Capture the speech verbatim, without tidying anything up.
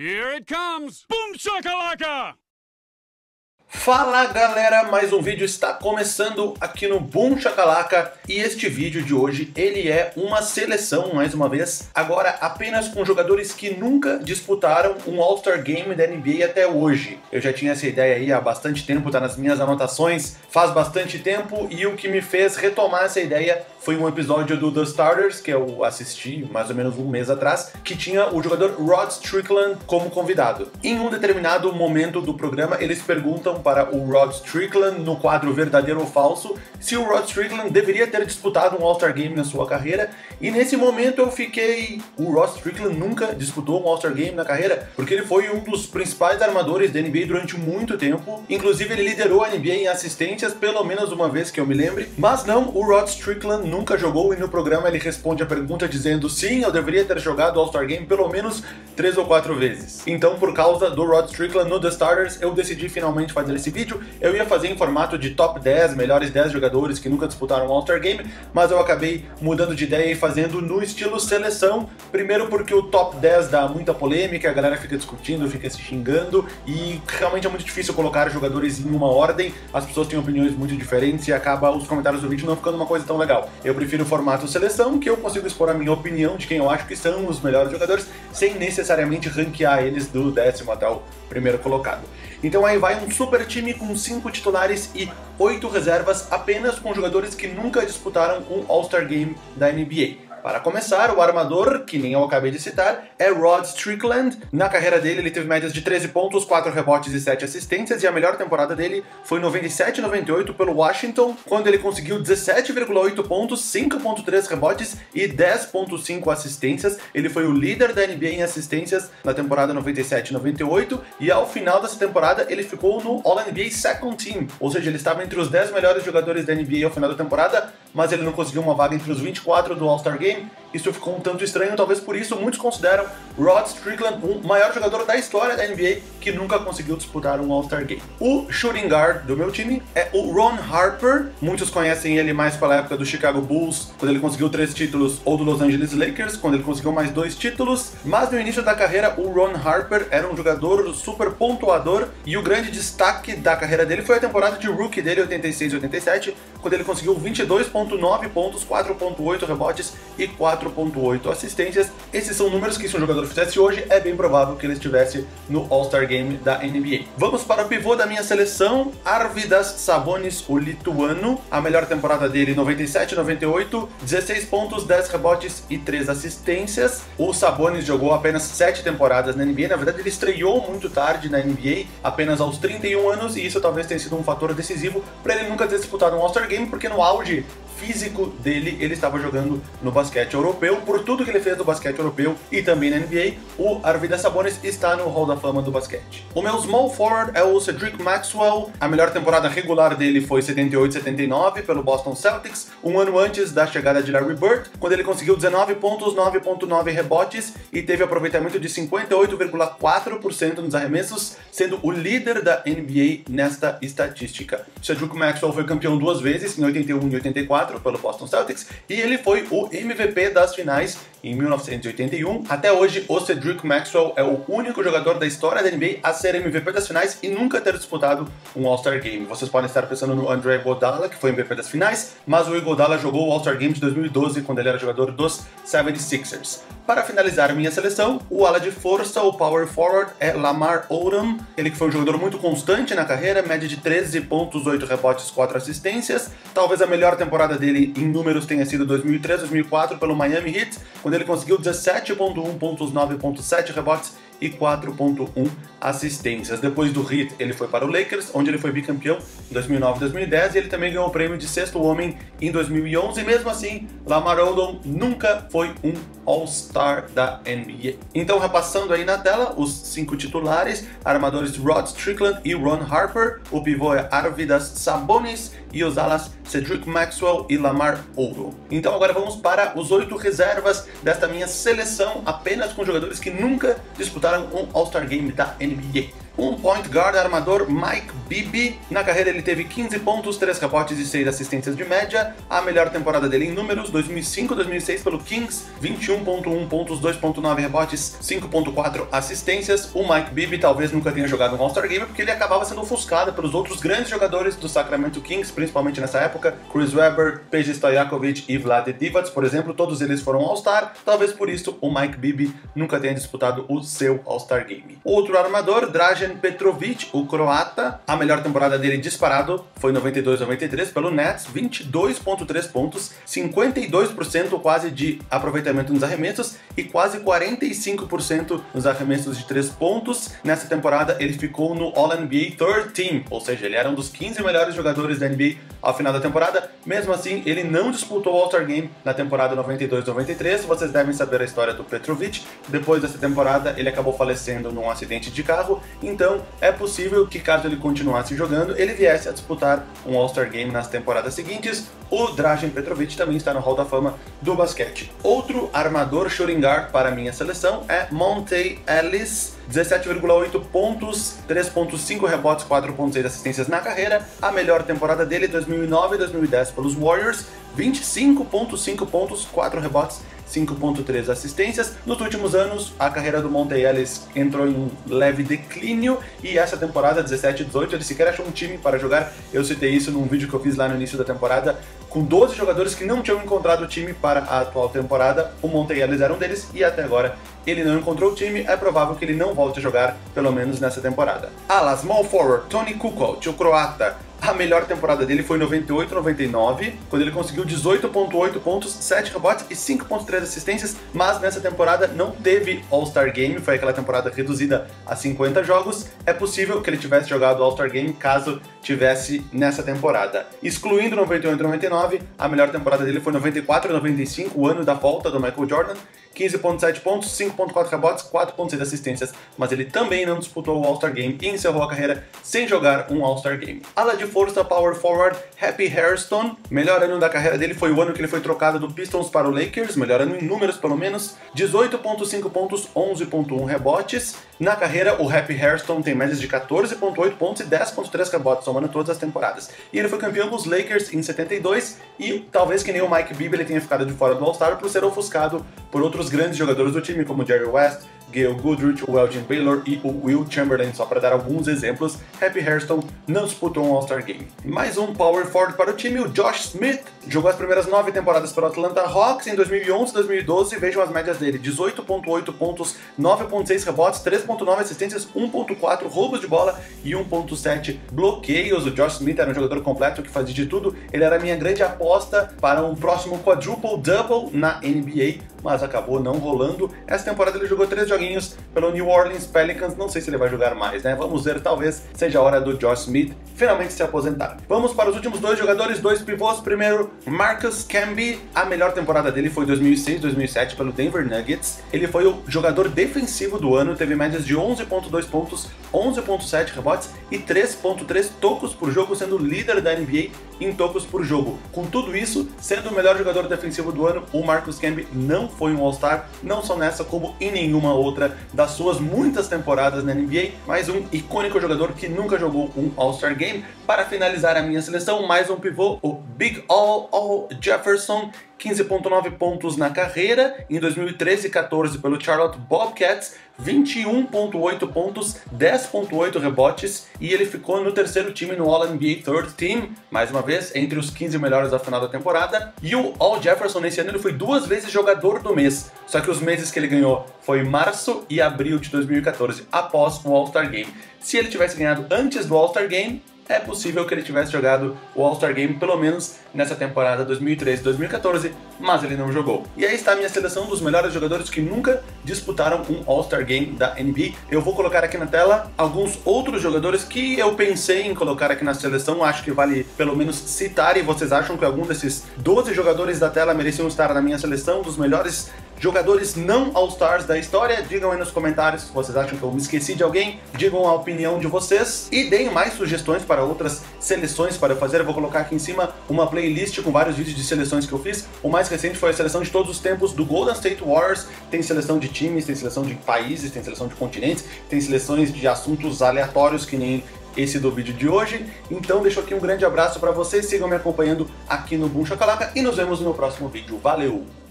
Here it comes! Boom shakalaka! Fala galera, mais um vídeo está começando aqui no Boom Shakalaka e este vídeo de hoje ele é uma seleção, mais uma vez, agora apenas com jogadores que nunca disputaram um All-Star Game da N B A até hoje. Eu já tinha essa ideia aí há bastante tempo, tá nas minhas anotações, faz bastante tempo, e o que me fez retomar essa ideia foi um episódio do The Starters, que eu assisti mais ou menos um mês atrás, que tinha o jogador Rod Strickland como convidado. Em um determinado momento do programa, eles perguntam para o Rod Strickland, no quadro Verdadeiro ou Falso, se o Rod Strickland deveria ter disputado um All-Star Game na sua carreira, e nesse momento eu fiquei... O Rod Strickland nunca disputou um All-Star Game na carreira, porque ele foi um dos principais armadores da N B A durante muito tempo, inclusive ele liderou a N B A em assistências pelo menos uma vez que eu me lembre, mas não, o Rod Strickland nunca jogou, e no programa ele responde a pergunta dizendo sim, eu deveria ter jogado o All-Star Game pelo menos três ou quatro vezes. Então, por causa do Rod Strickland no The Starters, eu decidi finalmente fazer esse vídeo. Eu ia fazer em formato de top dez, melhores dez jogadores que nunca disputaram um All-Star Game, mas eu acabei mudando de ideia e fazendo no estilo seleção, primeiro porque o top dez dá muita polêmica, a galera fica discutindo, fica se xingando, e realmente é muito difícil colocar jogadores em uma ordem, as pessoas têm opiniões muito diferentes e acaba os comentários do vídeo não ficando uma coisa tão legal. Eu prefiro o formato seleção, que eu consigo expor a minha opinião de quem eu acho que são os melhores jogadores, sem necessariamente ranquear eles do décimo até o primeiro colocado. Então aí vai um super time com cinco titulares e oito reservas, apenas com jogadores que nunca disputaram um All-Star Game da N B A. Para começar, o armador, que nem eu acabei de citar, é Rod Strickland. Na carreira dele, ele teve médias de treze pontos, quatro rebotes e sete assistências, e a melhor temporada dele foi noventa e sete a noventa e oito pelo Washington, quando ele conseguiu dezessete vírgula oito pontos, cinco vírgula três rebotes e dez vírgula cinco assistências. Ele foi o líder da N B A em assistências na temporada noventa e sete a noventa e oito, e ao final dessa temporada ele ficou no All-N B A Second Team, ou seja, ele estava entre os dez melhores jogadores da N B A ao final da temporada, mas ele não conseguiu uma vaga entre os vinte e quatro do All-Star Game. Isso ficou um tanto estranho, talvez por isso muitos consideram Rod Strickland o maior jogador da história da N B A que nunca conseguiu disputar um All-Star Game. O shooting guard do meu time é o Ron Harper. Muitos conhecem ele mais pela época do Chicago Bulls, quando ele conseguiu três títulos, ou do Los Angeles Lakers, quando ele conseguiu mais dois títulos. Mas no início da carreira, o Ron Harper era um jogador super pontuador, e o grande destaque da carreira dele foi a temporada de rookie dele, oitenta e seis a oitenta e sete, quando ele conseguiu vinte e dois vírgula nove pontos, quatro vírgula oito rebotes e quatro vírgula oito assistências. Esses são números que, se um jogador fizesse hoje, é bem provável que ele estivesse no All-Star Game da N B A. Vamos para o pivô da minha seleção, Arvydas Sabonis, o lituano. A melhor temporada dele, noventa e sete a noventa e oito, dezesseis pontos, dez rebotes e três assistências. O Sabonis jogou apenas sete temporadas na N B A, na verdade ele estreou muito tarde na N B A, apenas aos trinta e um anos, e isso talvez tenha sido um fator decisivo para ele nunca ter disputado um All-Star Game, porque no auge físico dele, ele estava jogando no basquete europeu. Por tudo que ele fez no basquete europeu e também na N B A, o Arvydas Sabonis está no Hall da Fama do basquete. O meu small forward é o Cedric Maxwell. A melhor temporada regular dele foi setenta e oito a setenta e nove pelo Boston Celtics, um ano antes da chegada de Larry Bird, quando ele conseguiu dezenove pontos, nove vírgula nove rebotes e teve aproveitamento de cinquenta e oito vírgula quatro por cento nos arremessos, sendo o líder da N B A nesta estatística. Cedric Maxwell foi campeão duas vezes, em oitenta e um e oitenta e quatro, pelo Boston Celtics, e ele foi o M V P das finais em mil novecentos e oitenta e um. Até hoje, o Cedric Maxwell é o único jogador da história da N B A a ser M V P das finais e nunca ter disputado um All-Star Game. Vocês podem estar pensando no Andre Iguodala, que foi M V P das finais, mas o Iguodala jogou o All-Star Game de dois mil e doze, quando ele era jogador dos setenta e seis ers. Para finalizar minha seleção, o ala de força, o power forward, é Lamar Odom. Ele que foi um jogador muito constante na carreira, média de treze pontos, oito rebotes, quatro assistências. Talvez a melhor temporada dele em números tenha sido dois mil e três, dois mil e quatro pelo Miami Heat, quando ele conseguiu dezessete vírgula um pontos, nove vírgula sete rebotes e quatro vírgula um assistências. Depois do Heat, ele foi para o Lakers, onde ele foi bicampeão em dois mil e nove e dois mil e dez, e ele também ganhou o prêmio de sexto homem em dois mil e onze. Mesmo assim, Lamar Odom nunca foi um All-Star da N B A. Então, repassando aí na tela, os cinco titulares, armadores Rod Strickland e Ron Harper, o pivô é Arvydas Sabonis e os alas Cedric Maxwell e Lamar Odom. Então agora vamos para os oito reservas desta minha seleção, apenas com jogadores que nunca disputaram um All-Star Game da N B A. Um point guard armador Mike Bibby. Na carreira ele teve quinze pontos, três rebotes e seis assistências de média. A melhor temporada dele em números, dois mil e cinco, dois mil e seis pelo Kings, vinte e um ponto um pontos, dois ponto nove rebotes, cinco ponto quatro assistências. O Mike Bibby talvez nunca tenha jogado um All-Star Game porque ele acabava sendo ofuscado pelos outros grandes jogadores do Sacramento Kings, principalmente nessa época, Chris Webber, Peja Stojakovic e Vlade Divac, por exemplo, todos eles foram All-Star. Talvez por isso o Mike Bibby nunca tenha disputado o seu All-Star Game. Outro armador, Dražen Petrovic, o croata. A melhor temporada dele disparado foi noventa e dois noventa e três pelo Nets, vinte e dois ponto três pontos, cinquenta e dois por cento quase de aproveitamento nos arremessos e quase quarenta e cinco por cento nos arremessos de três pontos. Nessa temporada ele ficou no All N B A Third Team, ou seja, ele era um dos quinze melhores jogadores da N B A ao final da temporada. Mesmo assim, ele não disputou o All-Star Game na temporada noventa e dois noventa e três. Vocês devem saber a história do Petrovic. Depois dessa temporada, ele acabou falecendo num acidente de carro, então é possível que, caso ele continuasse jogando, ele viesse a disputar um All-Star Game nas temporadas seguintes. O Dražen Petrovic também está no Hall da Fama do basquete. Outro armador shooting guard para a minha seleção é Monte Ellis, dezessete vírgula oito pontos, três ponto cinco rebotes, quatro ponto seis assistências na carreira. A melhor temporada dele, dois mil e nove e dois mil e dez pelos Warriors, vinte e cinco ponto cinco pontos, quatro rebotes, cinco ponto três assistências. Nos últimos anos, a carreira do Monte Ellis entrou em um leve declínio e essa temporada dezessete dezoito ele sequer achou um time para jogar. Eu citei isso num vídeo que eu fiz lá no início da temporada, com doze jogadores que não tinham encontrado o time para a atual temporada. O Monte Ellis era um deles e até agora ele não encontrou o time. É provável que ele não volte a jogar, pelo menos nessa temporada. Ala small forward, Toni Kukoc, o croata. A melhor temporada dele foi em noventa e oito noventa e nove, quando ele conseguiu dezoito ponto oito pontos, sete rebotes e cinco ponto três assistências, mas nessa temporada não teve All-Star Game, foi aquela temporada reduzida a cinquenta jogos. É possível que ele tivesse jogado All-Star Game caso tivesse nessa temporada. Excluindo noventa e oito noventa e nove, a melhor temporada dele foi noventa e quatro noventa e cinco, o ano da volta do Michael Jordan, quinze ponto sete pontos, cinco ponto quatro rebotes, quatro ponto seis assistências, mas ele também não disputou o All-Star Game e encerrou a carreira sem jogar um All-Star Game. Ala de força, power forward, Happy Hairston. Melhor ano da carreira dele foi o ano que ele foi trocado do Pistons para o Lakers, melhor ano em números pelo menos, dezoito ponto cinco pontos, onze ponto um rebotes. Na carreira, o Happy Hairston tem médias de quatorze ponto oito pontos e dez ponto três rebotes, somando todas as temporadas. E ele foi campeão dos Lakers em setenta e dois e talvez que nem o Mike Bibby ele tenha ficado de fora do All-Star por ser ofuscado por outros grandes jogadores do time, como Jerry West, Gail Goodrich, o Elgin Baylor e o Will Chamberlain, só para dar alguns exemplos. Happy Hairston não disputou um All-Star Game. Mais um power forward para o time, o Josh Smith. Jogou as primeiras nove temporadas pelo Atlanta Hawks em dois mil e onze e dois mil e doze. Vejam as médias dele: dezoito ponto oito pontos, nove ponto seis rebotes, três ponto nove assistências, um ponto quatro roubos de bola e um ponto sete bloqueios. O Josh Smith era um jogador completo que fazia de tudo. Ele era a minha grande aposta para um próximo quadruple-double na N B A, mas acabou não rolando. Essa temporada ele jogou três joguinhos pelo New Orleans Pelicans, não sei se ele vai jogar mais, né? Vamos ver, talvez seja a hora do Josh Smith finalmente se aposentar. Vamos para os últimos dois jogadores, dois pivôs. Primeiro, Marcus Camby. A melhor temporada dele foi dois mil e seis dois mil e sete pelo Denver Nuggets. Ele foi o jogador defensivo do ano, teve médias de onze ponto dois pontos, onze ponto sete rebotes e três ponto três tocos por jogo, sendo líder da N B A em tocos por jogo. Com tudo isso, sendo o melhor jogador defensivo do ano, o Marcus Camby não foi um All-Star, não só nessa como em nenhuma outra das suas muitas temporadas na N B A, mais um icônico jogador que nunca jogou um All-Star Game. Para finalizar a minha seleção, mais um pivô, o Big Al Al Jefferson, quinze ponto nove pontos na carreira, em dois mil e treze e quatorze pelo Charlotte Bobcats, vinte e um ponto oito pontos, dez ponto oito rebotes, e ele ficou no terceiro time no All N B A Third Team, mais uma vez, entre os quinze melhores da final da temporada. E o Al Jefferson nesse ano ele foi duas vezes jogador do mês, só que os meses que ele ganhou foi março e abril de dois mil e quatorze, após o All-Star Game. Se ele tivesse ganhado antes do All-Star Game, é possível que ele tivesse jogado o All-Star Game pelo menos nessa temporada dois mil e treze dois mil e quatorze, mas ele não jogou. E aí está a minha seleção dos melhores jogadores que nunca disputaram um All-Star Game da N B A. Eu vou colocar aqui na tela alguns outros jogadores que eu pensei em colocar aqui na seleção, acho que vale pelo menos citar, e vocês acham que algum desses doze jogadores da tela mereciam estar na minha seleção dos melhores jogadores não All-Stars da história? Digam aí nos comentários se vocês acham que eu me esqueci de alguém, digam a opinião de vocês e deem mais sugestões para outras seleções para eu fazer. Eu vou colocar aqui em cima uma playlist com vários vídeos de seleções que eu fiz. O mais recente foi a seleção de todos os tempos do Golden State Warriors. Tem seleção de times, tem seleção de países, tem seleção de continentes, tem seleções de assuntos aleatórios que nem esse do vídeo de hoje. Então deixo aqui um grande abraço para vocês, sigam me acompanhando aqui no Boom Shakalaka e nos vemos no meu próximo vídeo. Valeu!